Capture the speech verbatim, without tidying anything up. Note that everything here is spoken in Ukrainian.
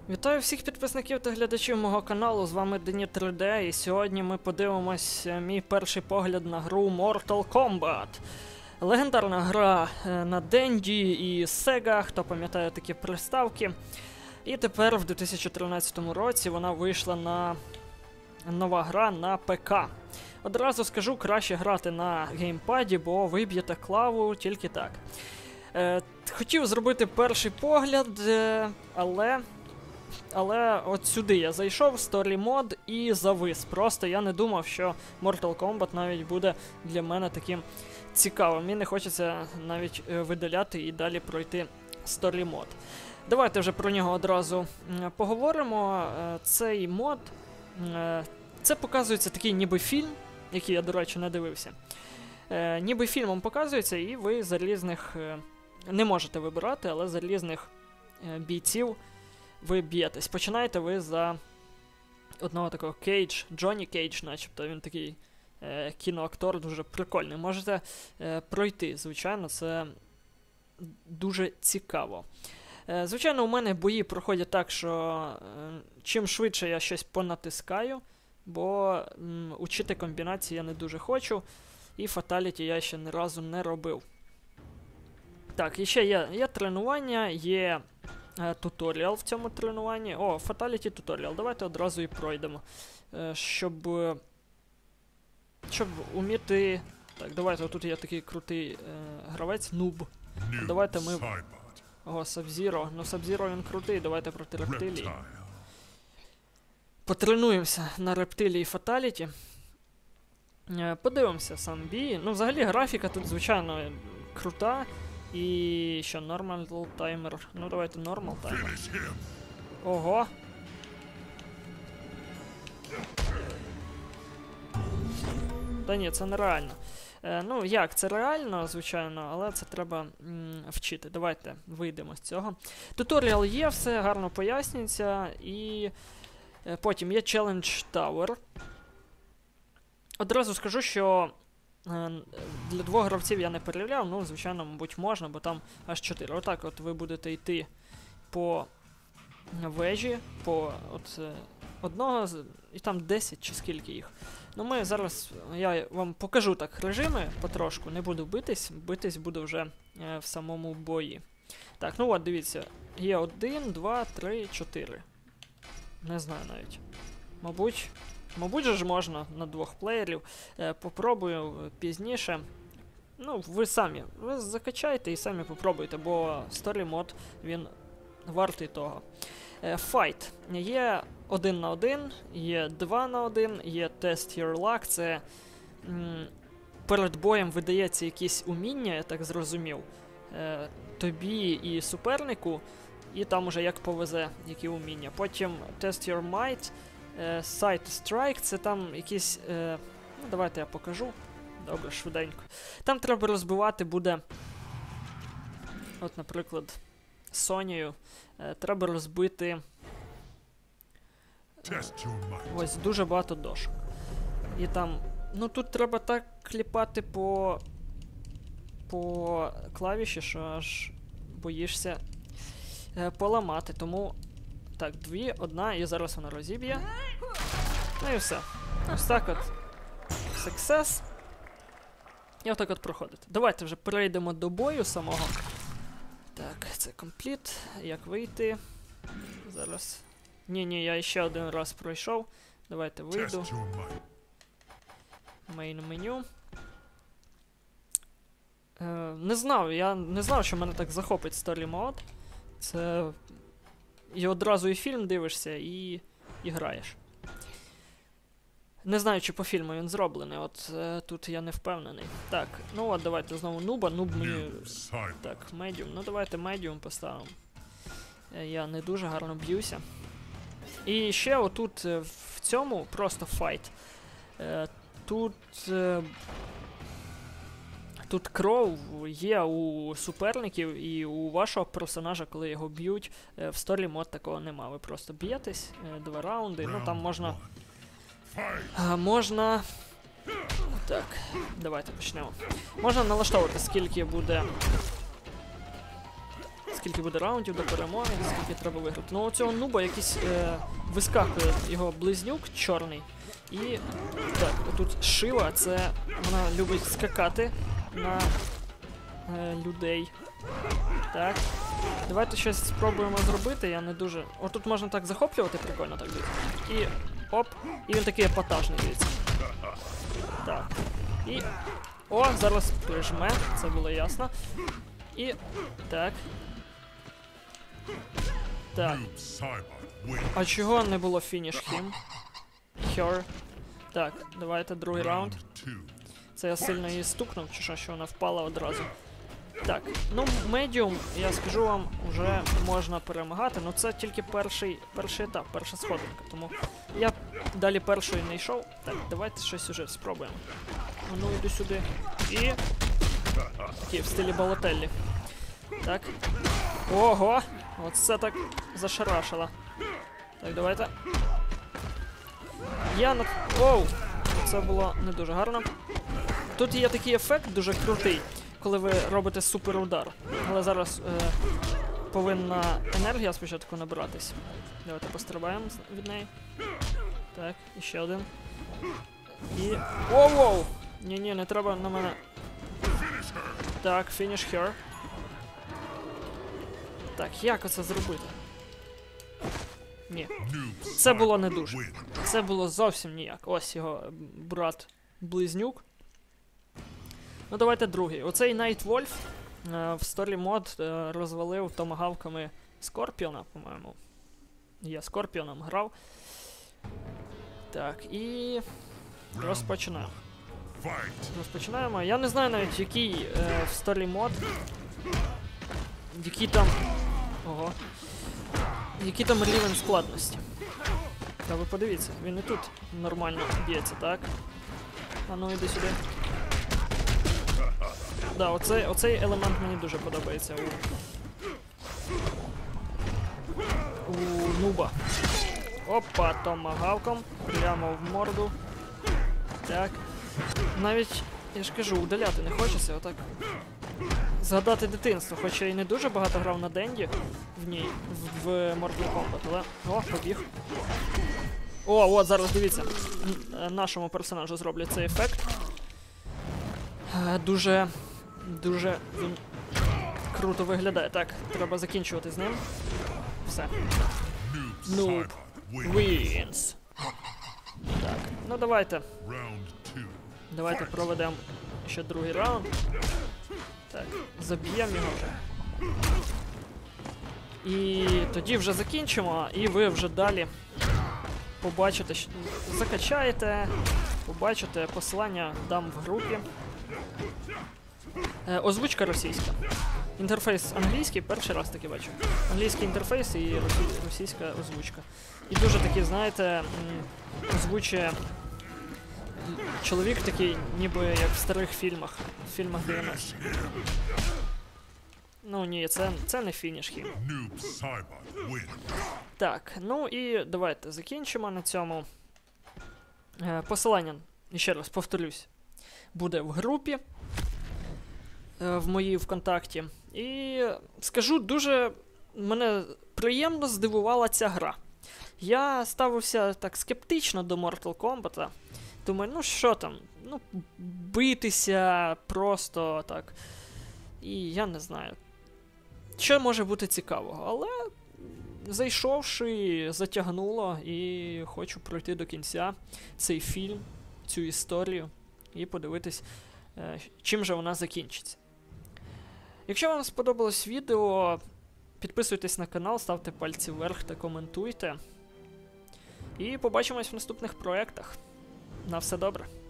Вітаю всіх підписників та глядачів мого каналу, з вами Дені три де, і сьогодні ми подивимось мій перший погляд на гру Mortal Kombat. Легендарна гра на Денді і Sega, хто пам'ятає такі приставки. І тепер в дві тисячі тринадцятому році вона вийшла на нова гра на ПК. Одразу скажу, краще грати на геймпаді, бо ви б'єте клаву тільки так. Е, хотів зробити перший погляд, е, але... Але от сюди я зайшов, Story Mode, і завис. Просто я не думав, що Mortal Kombat навіть буде для мене таким цікавим. Мені не хочеться навіть е, видаляти і далі пройти Story Mode. Давайте вже про нього одразу е, поговоримо. Е, цей мод, е, це показується такий ніби фільм, який я, до речі, не дивився. Е, ніби фільмом показується, і ви за різних, е, не можете вибирати, але за різних е, бійців ви б'єтесь. Починаєте ви за одного такого Кейдж, Джонні Кейдж, начебто, він такий е, кіноактор, дуже прикольний. Можете е, пройти, звичайно, це дуже цікаво. Е, звичайно, у мене бої проходять так, що е, чим швидше я щось понатискаю, бо м, учити комбінації я не дуже хочу, і фаталіті я ще ні разу не робив. Так, і ще є, є тренування, є... туторіал в цьому тренуванні. О, Fatality туторіал. Давайте одразу і пройдемо. Е, щоб... Щоб уміти... Так, давайте, отут є такий крутий е, гравець, нуб. Давайте ми... О, Саб-Зіро. Ну, Саб-Зіро він крутий, давайте проти рептилії. Потренуємося на рептилії Fatality. Е, подивимося сам бій. Ну, взагалі, графіка тут, звичайно, крута. І що, нормал таймер? Ну, давайте нормал таймер. Ого! Та ні, це нереально. Е, ну, як, це реально, звичайно, але це треба м, вчити. Давайте вийдемо з цього. Туторіал є, все гарно пояснюється, і е, потім є Challenge Tower. Одразу скажу, що для двох гравців я не перевіряв, ну, звичайно, мабуть, можна, бо там аж чотири. Отак от ви будете йти по вежі, по от одного, і там десять чи скільки їх. Ну, ми зараз, я вам покажу так режими потрошку, не буду битись, битись буду вже е, в самому бої. Так, ну от, дивіться, є один, два, три, чотири. Не знаю навіть. Мабуть... Мабуть же ж можна на двох плеєрів. Е, попробую пізніше. Ну, ви самі. Ви закачайте і самі попробуйте, бо Story Mode, він вартий того. Е, Fight. Є один на один, є два на один, є Test Your Luck. Це м, перед боєм видається якісь уміння, я так зрозумів, е, тобі і супернику, і там уже як повезе, які уміння. Потім Test Your Might. Sight Strike, це там якісь... Е, ну, давайте я покажу. Добре, швиденько. Там треба розбивати буде... От, наприклад, Сонію. Е, треба розбити... Е, ось, дуже багато дошок. І там... Ну, тут треба так кліпати по... по клавіші, що аж боїшся е, поламати, тому... Так, дві, одна, і зараз вона розіб'є. Ну і все. Ось так от. Success. І отак от проходить. Давайте вже перейдемо до бою самого. Так, це компліт. Як вийти? Зараз. Ні-ні, я ще один раз пройшов. Давайте вийду. Main меню. Е, не знав, я не знав, що мене так захопить Story Mode. Це... І одразу і фільм дивишся, і, і граєш. Не знаю, чи по фільму він зроблений, от е, тут я не впевнений. Так, ну от давайте знову нуба, нуб мені... Так, медіум, ну давайте медіум поставимо. Е, я не дуже гарно б'юся. І ще отут е, в цьому просто файт. Е, тут... Е, Тут кров є у суперників і у вашого персонажа, коли його б'ють. В Story Mode такого нема. Ви просто б'єтесь, два раунди. Ну там можна... Можна... Так, давайте почнемо. Можна налаштовувати, скільки буде... скільки буде раундів до перемоги, скільки треба виграти. Ну, у цього нуба якийсь е, вискакує його близнюк чорний. І так, тут Шива, це вона любить скакати на е, людей. Так. Давайте щось спробуємо зробити, я не дуже... О, тут можна так захоплювати, прикольно так дивіться. І оп, і він такий епатажний, дивіться. Так. І... О, зараз прижме, це було ясно. І... Так. Так. А чого не було фініш хім? Her. Так, давайте другий раунд. Це я сильно її стукнув, чи що, що вона впала одразу. Так, ну, медіум, я скажу вам, вже можна перемагати, але це тільки перший, перший етап, перша сходинка, тому я далі першої не йшов. Так, давайте щось уже спробуємо. Ну, йду сюди. І... Такий, в стилі Балотеллі. Так. Ого! Оце так зашарашило. Так, давайте. Я на... Оу! Це було не дуже гарно. Тут є такий ефект дуже крутий, коли ви робите суперудар. Але зараз е, повинна енергія спочатку набиратись. Давайте пострибаємо від неї. Так, і ще один. І... Оу-воу! Ні-ні, не треба на мене. Так, finish her. Так, як оце зробити? Ні. Це було не дуже. Це було зовсім ніяк. Ось його брат-близнюк. Ну, давайте другий. Оцей Night Wolf е, в Story Mod е, розвалив томагавками Скорпіона, по-моєму. Я Скорпіоном грав. Так, і... Розпочинаємо. Розпочинаємо. Я не знаю навіть, який е, в Story Mod. Який там... Ого. Який там рівень складності. Та ви подивіться, він і тут нормально б'ється, так? А ну, іди сюди. Да, оцей, оцей елемент мені дуже подобається у... У нуба. Опа, томагавком. Прямо в морду. Так. Навіть, я ж кажу, удаляти не хочеться, отак. Згадати дитинство, хоча і не дуже багато грав на Денді в ній, в, в Mortal Kombat, але... О, побіг. О, от, зараз дивіться. Нашому персонажу зроблять цей ефект. Дуже... Дуже він круто виглядає. Так, треба закінчувати з ним. Все. Noob wins. Так, ну давайте. Давайте проведемо ще другий раунд. Так, заб'ємо його вже. І тоді вже закінчимо, і ви вже далі побачите, що... закачаєте, побачите, посилання дам в групі. Е, озвучка російська. Інтерфейс англійський, перший раз таки бачу. Англійський інтерфейс і росі... російська озвучка. І дуже такий, знаєте, озвучує чоловік такий, ніби як в старих фільмах, в фільмах дев'яностих. Ну ні, це, це не фініш хім. Так, ну і давайте закінчимо на цьому. Е, посилання, ще раз повторюсь, буде в групі, е, в моїй ВКонтакті. І скажу, дуже мене приємно здивувала ця гра. Я ставився так скептично до Mortal Kombat. Думаю, ну що там, ну, битися просто так. І я не знаю, що може бути цікавого, але зайшовши, затягнуло і хочу пройти до кінця цей фільм, цю історію і подивитись, чим же вона закінчиться. Якщо вам сподобалось відео, підписуйтесь на канал, ставте пальці вверх та коментуйте. І побачимось в наступних проєктах. На все добре.